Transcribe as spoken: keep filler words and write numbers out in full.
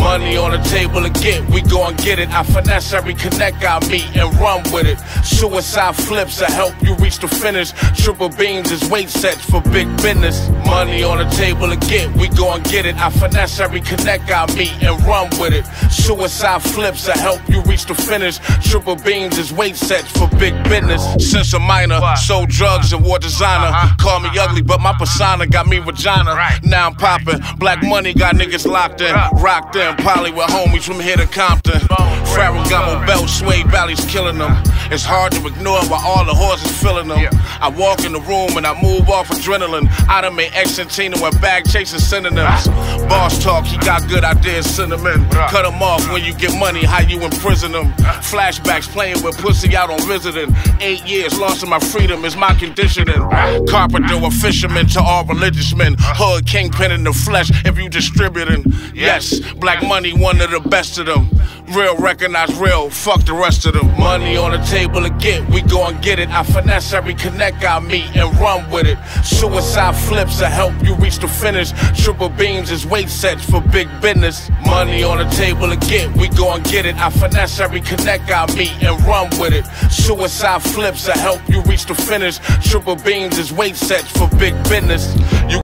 Money on the table to get, we gon' get it. I finesse every connect I meet and run with it. Suicide flips to help you reach the finish. Triple beams is weight sets for big business. Money on the table to get, we gon' get it. I finesse every connect I meet and run with it. Suicide flips to help you reach the finish. Triple beams is weight sets for big business. Since a minor, sold drugs and wore designer. Call me ugly, but my persona got me vagina. Now I'm poppin'. Black money got niggas locked in. Rocked in, poly with homies from here to Compton. Ferragamo belt, suede valleys killing them. It's hard to ignore while all the horses filling them. I walk in the room and I move off adrenaline. I done made Exantino and bag chasing synonyms. Boss talk, he got good ideas, send them in. Cut them off when you get money, how you imprison them. Flashbacks playing with pussy out on visiting. Eight years lost in my freedom is my conditioning. Carpenter, a fisherman to all religious men. Hood kingpin in the flesh if you distributing. Yes, black money one of the best of them. Real recognize real, fuck the rest of them. Money on the table to get, we gon' get it. I finesse every connect I meet and run with it. Suicide flips to help you reach the finish. Triple beams is weight sets for big business. Money on the table to get, we gon' get it. I finesse every connect I meet and run with it. Suicide flips to help you reach the finish. Triple beams is weight sets for big business. You